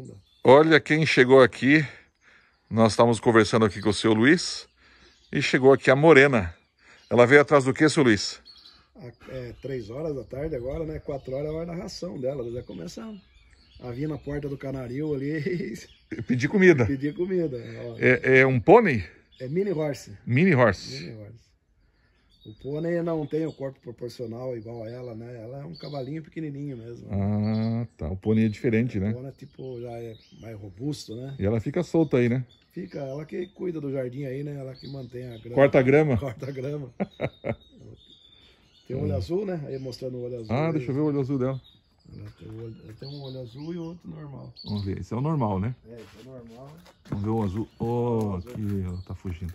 ainda. Olha quem chegou aqui. Nós estávamos conversando aqui com o seu Luiz e chegou aqui a Morena. Ela veio atrás do que, seu Luiz? 3 horas da tarde agora, né? 4 horas é a hora da ração dela. Já começa a vir na porta do canaril ali e Pedir comida. pedir comida. É um pônei? É mini horse. Mini horse. Mini horse. O pônei não tem o corpo proporcional igual a ela, né? Ela é um cavalinho pequenininho mesmo. Ah, tá. O pônei é diferente, né? O pônei tipo já é mais robusto, né? E ela fica solta aí, né? Fica, ela que cuida do jardim aí, né? Ela que mantém a grama. Corta a grama. Corta a grama. Tem um olho azul, né? Aí mostrando o olho azul. Ah, deixa eu ver o olho azul dela. Tem um olho azul e outro normal. Vamos ver. Esse é o normal, né? Esse é normal. Vamos ver o azul. Oh, aqui ela tá fugindo.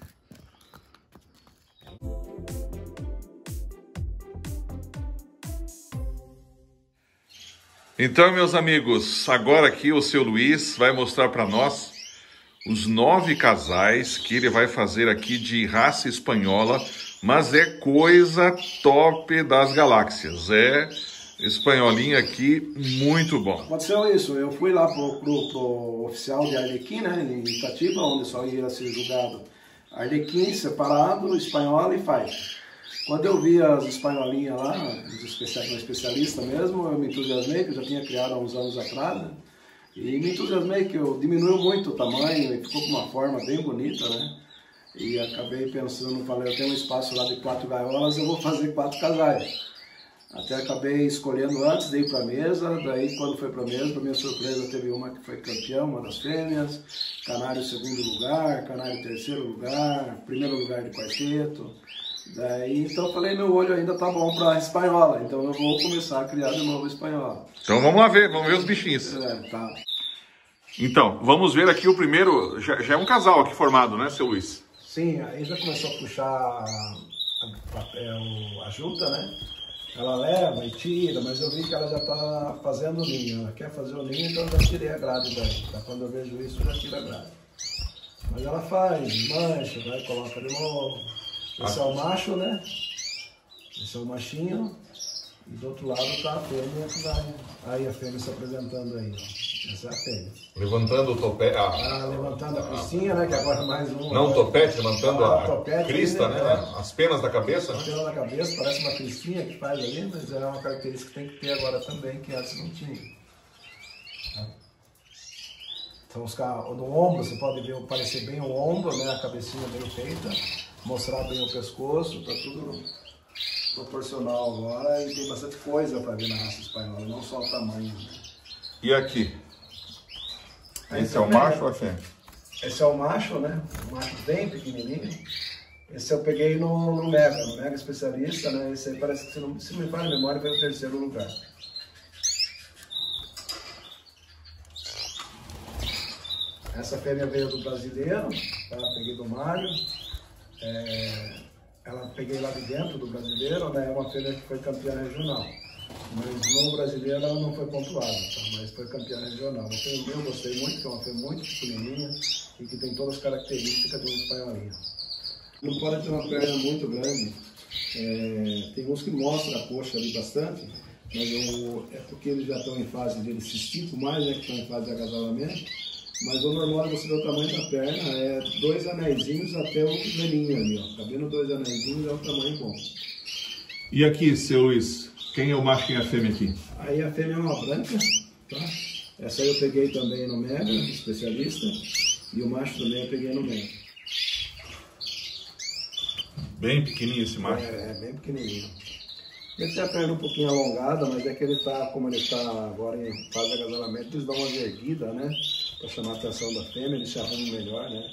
Então, meus amigos, agora aqui o seu Luiz vai mostrar para nós os 9 casais que ele vai fazer aqui de raça espanhola, mas é coisa top das galáxias. É espanholinho aqui, muito bom. Aconteceu isso, eu fui lá pro oficial de Arlequim, né, em Itatiba, onde só ia ser julgado Arlequim, separado, espanhola e faixa. Quando eu vi as espanholinhas lá, os especialistas mesmo, eu me entusiasmei, que eu já tinha criado há uns anos atrás, né? E me entusiasmei que eu diminuiu muito o tamanho e ficou com uma forma bem bonita, né? E acabei pensando, falei, eu tenho um espaço lá de 4 gaiolas, eu vou fazer 4 casais. Até acabei escolhendo antes, dei para mesa, daí quando foi para mesa, para minha surpresa, teve uma que foi campeã, uma das fêmeas, canário segundo lugar, canário terceiro lugar, primeiro lugar de quarteto. Daí, então eu falei, meu olho ainda tá bom para espanhola, então eu vou começar a criar de novo espanhola. Então vamos lá ver, vamos ver os bichinhos. Tá. Então, vamos ver aqui o primeiro, já é um casal aqui formado, né, seu Luiz? Sim, aí já começou a puxar a junta, né? Ela leva e tira, mas eu vi que ela já tá fazendo o ninho. Ela quer fazer o ninho, então eu já tirei a grade daí. Tá? Quando eu vejo isso, eu já tiro a grade. Mas ela faz, mancha, vai, coloca de novo. Esse é o macho, né? Esse é o machinho. E do outro lado tá a fêmea que vai. Aí a fêmea se apresentando aí, ó. Essa é a fêmea. Levantando o topete. Levantando a cristinha, né? Que agora é mais um. Não o topete, levantando a topete, crista, né? né? As penas da cabeça, A né? pena na cabeça, parece uma cristinha que faz ali, mas é uma característica que tem que ter agora também, que antes não tinha. Então no ombro, você pode ver parecer bem o ombro, né? A cabecinha bem feita, mostrar bem o pescoço, tá tudo proporcional agora e tem bastante coisa para ver na raça espanhola, não só o tamanho. Né? E aqui? Esse é o macho ou a fêmea? Esse é o macho, né? O macho bem pequenininho. Esse eu peguei no Mega especialista, né? Esse aí parece que, se não me falha a memória, foi o terceiro lugar. Essa fêmea veio do brasileiro, tá? Peguei do Mário. Ela peguei lá de dentro do brasileiro, né? É uma fêmea que foi campeã regional. Mas no brasileiro ela não foi pontuada, tá? Mas foi campeã regional. Eu gostei muito, que é uma fêmea muito pequenininha e que tem todas as características de um espanholinho. Não pode ter uma perna muito grande. Tem uns que mostram a coxa ali bastante, mas é porque eles já estão em fase de esses 5 mais, né? Que estão em fase de agasalamento. Mas o normal é você ver o tamanho da perna, 2 anéisinhos até o meninho ali, ó. Cabendo 2 anéisinhos é o tamanho bom. E aqui, seu Luiz, quem é o macho e quem é a fêmea aqui? Aí a fêmea é uma branca, tá? Essa aí eu peguei também no Mega, especialista, e o macho também eu peguei no Mega. Bem pequenininho esse macho. Bem pequenininho. Ele tem a perna um pouquinho alongada, mas é que ele tá, como ele está agora em fase de agasalamento, eles dão uma erguida, né? Para chamar a atenção da fêmea, ele se arruma melhor, né?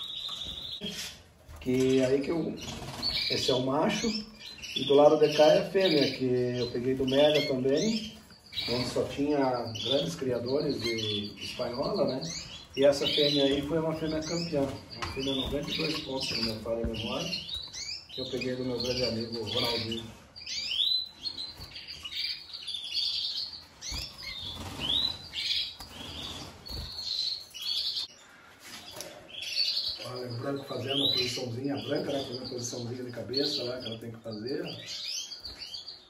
Esse é o macho, e do lado de cá é a fêmea, que eu peguei do Mega também, onde só tinha grandes criadores de espanhola, né? E essa fêmea aí foi uma fêmea campeã, uma fêmea 92 pontos, se não me falha a memória, que eu peguei do meu grande amigo Ronaldinho. Lembrando, fazendo a posiçãozinha branca, né? Fazendo a posiçãozinha de cabeça, né? Que ela tem que fazer.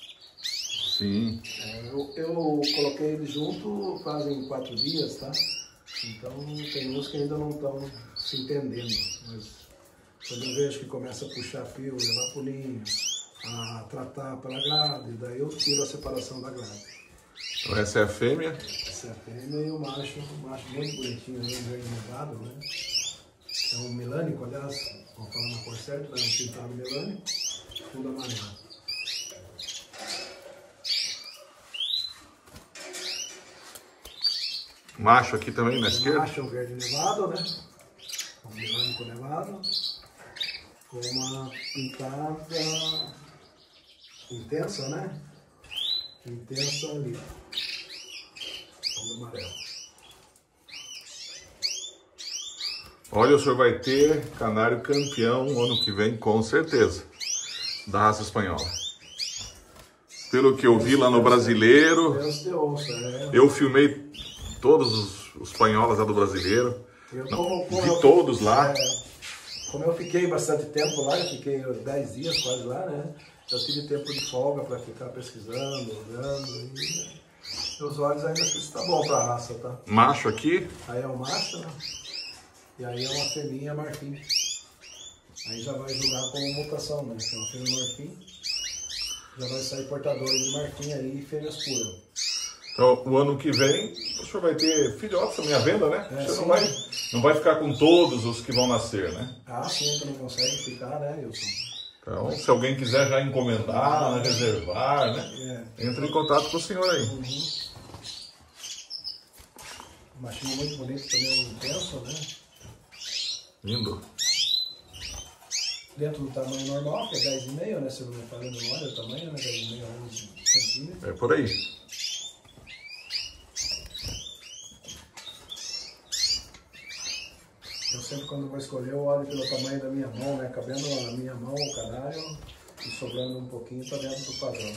Sim. Eu coloquei ele junto fazem 4 dias, tá? Então tem uns que ainda não estão se entendendo, mas quando eu vejo que começa a puxar fio, levar pro ninho, a tratar pela grade, daí eu tiro a separação da grade. Então essa é a fêmea? Essa é a fêmea e o macho muito bonitinho, um verde nevado, né? É um melânico, aliás, vamos falar na cor certa, é um pintado melânico, fundo amarelo. Macho aqui também na esquerda? Macho é um verde nevado, né? Um melânico nevado, com uma pintada intensa, né? Intensa ali, fundo amarelo. Olha, o senhor vai ter canário campeão ano que vem, com certeza, da raça espanhola. Pelo que eu vi lá no Brasileiro, eu filmei todos os espanholas lá do Brasileiro, vi todos lá. Como eu fiquei bastante tempo lá, eu fiquei 10 dias quase lá, né? Eu tive tempo de folga para ficar pesquisando, olhando, e meus olhos ainda está bom para a raça, tá? Macho aqui? Aí é o macho, né? E aí é uma fêmea marfim. Aí já vai jogar como mutação, né? Se é uma fêmea marfim, já vai sair portadores de marfim aí e fêmeas puras. Então, o ano que vem, o senhor vai ter filhotes também à venda, né? O senhor não vai ficar com todos os que vão nascer, né? Ah, sim, que não consegue ficar, né, Wilson? Então, se alguém quiser já encomendar, reservar, né? Entre em contato com o senhor aí. Machinho muito bonito também, intenso, né? Lindo. Dentro do tamanho normal, que é 10,5, né? Se eu não me falei no olho, o tamanho, né? 10,5 a 11 centímetros. É por aí. Eu sempre, quando vou escolher, eu olho pelo tamanho da minha mão, né? Cabendo na minha mão o canário e sobrando um pouquinho para dentro do padrão.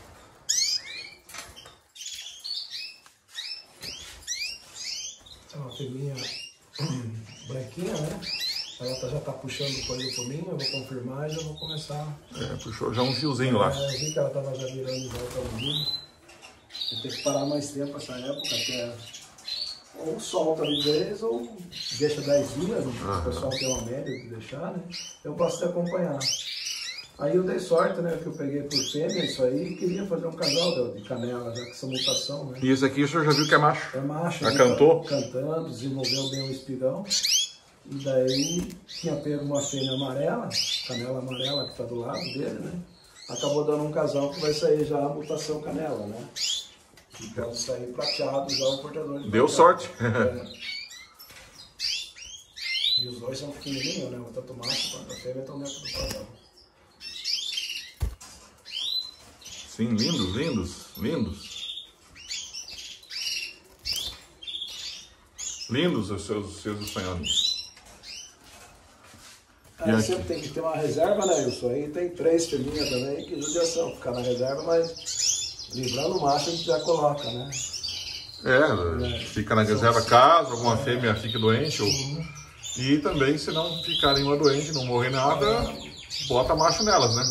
É uma fêmea branquinha, né? Ela já tá puxando coisa por mim, eu vou confirmar e já vou começar. Puxou já um fiozinho lá. Eu vi que ela tava já virando de volta ao vídeo. Eu tenho que parar mais tempo essa época, até ou solta de vez ou deixa 10 dias, o pessoal tem uma média de deixar, né? Eu posso te acompanhar. Aí eu dei sorte, né, que eu peguei por fêmea isso aí e queria fazer um casal de canela, já que essa mutação, né? E esse aqui o senhor já viu que é macho? É macho. Já cantou? Cantando, desenvolveu bem o espigão. E daí tinha pego uma fêmea amarela, canela amarela que está do lado dele, né? Acabou dando um casal que vai sair já a mutação canela, né? E pode sair prateado já o portador de Deu sorte. E os dois são pequenininhos, né? Tanto o macho quanto a fêmea estão dentro do padrão. Sim, lindos, lindos, lindos. Lindos os seus espanhóis. Sempre tem que ter uma reserva, né, Wilson? Aí tem 3 fêmeas também, que judiação, ficar na reserva, mas livrando o macho a gente já coloca, né? Fica na reserva caso alguma fêmea fique doente. E também, se não ficar nenhuma doente, não morrer nada, bota macho nelas, né?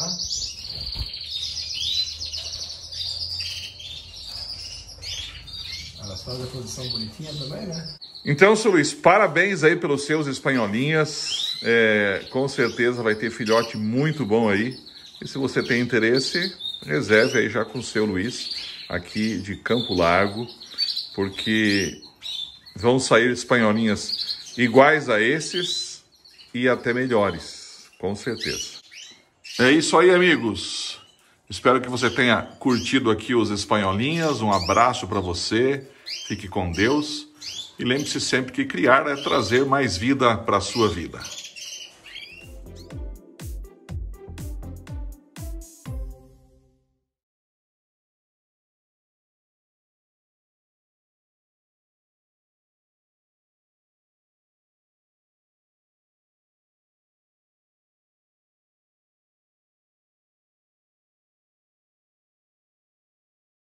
Elas fazem a posição bonitinha também, né? Então, seu Luiz, parabéns aí pelos seus espanholinhas. Com certeza vai ter filhote muito bom aí. E se você tem interesse, reserve aí já com o seu Luiz, aqui de Campo Largo, porque vão sair espanholinhas iguais a esses e até melhores, com certeza. É isso aí, amigos. Espero que você tenha curtido aqui os espanholinhas. Um abraço para você. Fique com Deus. E lembre-se sempre que criar é trazer mais vida para a sua vida.